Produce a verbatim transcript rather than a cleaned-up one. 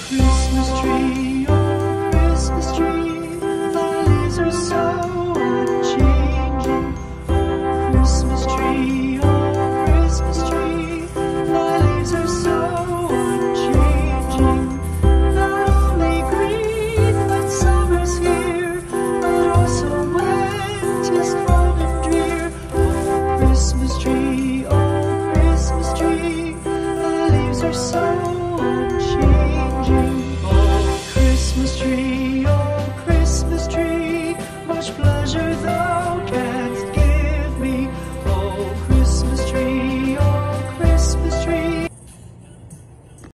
Christmas tree, oh Christmas tree, thy leaves are so unchanging. Christmas tree, oh Christmas tree, thy leaves are so unchanging. Not only green when summer's here, but also when 'tis cold and drear. Oh Christmas tree, oh Christmas tree, thy leaves are so unchanging. Oh Christmas tree, oh Christmas tree, much blood